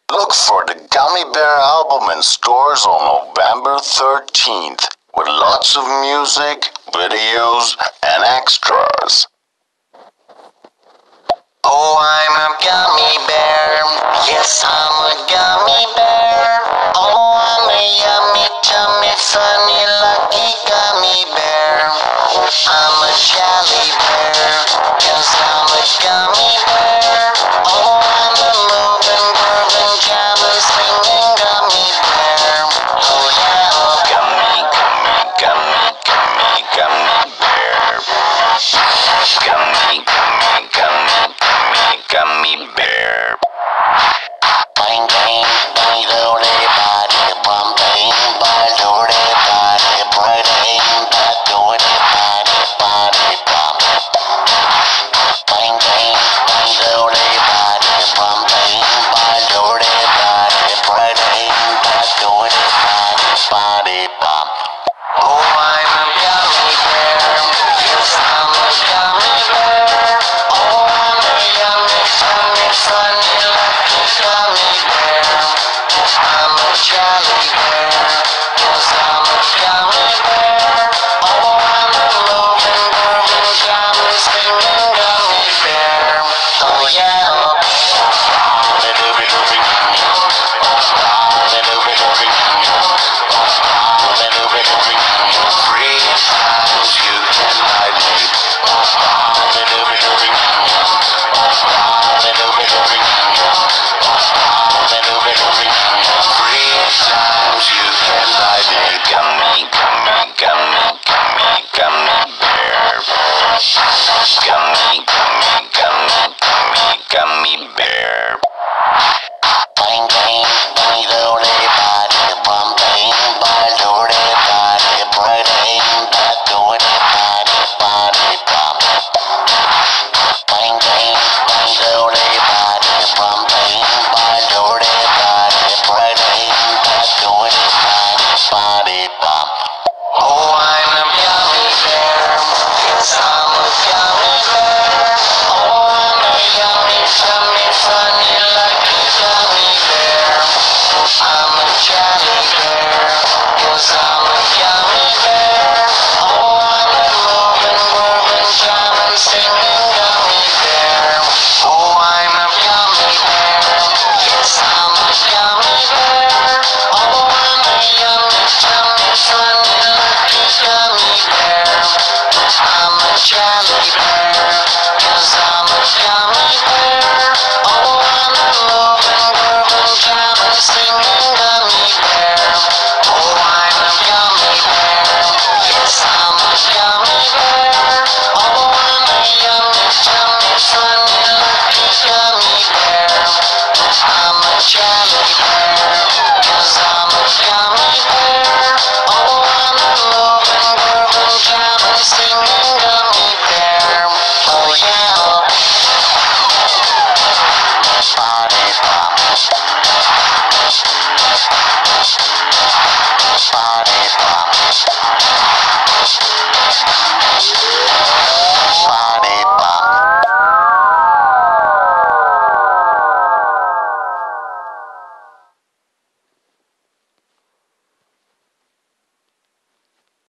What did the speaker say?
Look for the Gummy Bear album in stores on November 13th with lots of music, videos, and extras. Oh, I'm a gummy bear. Yes, I'm a gummy bear. Oh, I'm a yummy, chummy, funny, lucky gummy bear. I'm a jolly bear, 'cause I'm a gummy bear. Oh, I'm a moving, grooving, jamming, singing gummy bear. Oh yeah, oh Gummy, gummy, gummy, gummy, gummy bear. Gummy, gummy, gummy, gummy, gummy bear. bang bang, bang doody body, bum bang, bang doody body, bang bang, doody body, body bum. Bang bang, bang doody body, bum bang, bang doody body, bang bang, doody body, body bum. Oh, I'm a gummy bear. Yes, I'm a gummy bear. Oh, I'm a yummy, tummy, funny, lucky gummy bear. I'm a jolly bear. Yes, I'm a gummy bear. Oh, I'm a moving, grooving, jamming, singing gummy bear. Oh yeah, oh. Three times you can ride me. Three times you can ride me. Gummy, gummy, gummy, gummy, gummy bear. Gummy, gummy, gummy, gummy, gummy bear. Bang bang, bang doody body, bum bang, bang doody body, bang bang, doody body, body bum. Bang bang, bang doody body, bum bang, bang doody body, bang bang, doody body, body bum. Oh, I'm a gummy bear. Yes, I'm a gummy bear. Oh, I'm a yummy, chummy, funny, lucky gummy bear. I'm a jolly bear. Yes, I'm a gummy bear. Oh, I'm a moving, grooving, jamming, singing gummy bear. Oh, I'm a gummy bear. Yes, I'm a gummy bear. Oh, I'm a yummy, chummy, funny, lucky gummy bear. I'm a jolly bear. Yes, I'm a gummy bear. Oh, I'm a moving, grooving, jamming, singing gummy bear. Oh, I'm a gummy bear. Yes, I'm a gummy bear. Oh, I'm a yummy, chummy, funny, lucky gummy bear. I'm a jolly bear. Yes, I'm a gummy bear. Oh, I'm a moving, grooving, jamming, singing gummy bear. Oh yeah.